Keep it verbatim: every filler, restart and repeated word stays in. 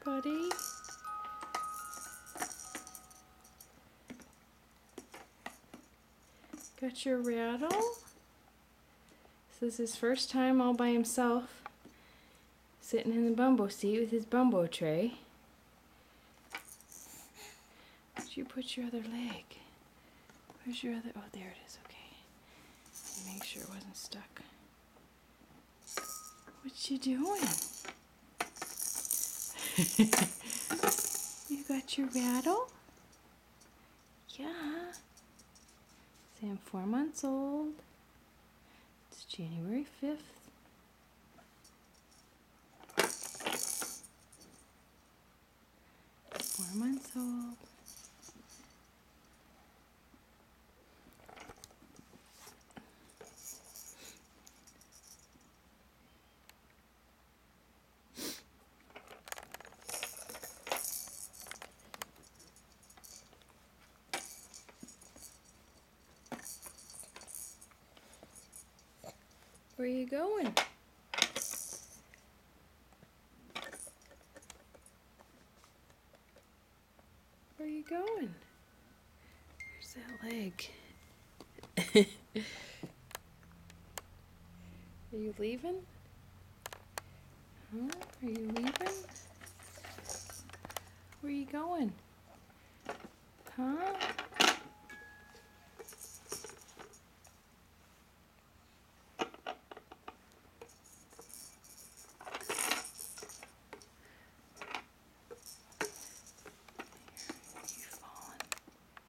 buddy? Got your rattle? This is his first time all by himself, sitting in the bumbo seat with his bumbo tray. Where'd you put your other leg? Where's your other? Oh, there it is. Okay. Make sure it wasn't stuck. What you doing? You got your rattle? Yeah. Say I'm four months old. It's January fifth. Four months old. Where you going? Where you going? Where's that leg? Are you leaving? Huh? Are you leaving? Where you going? Huh?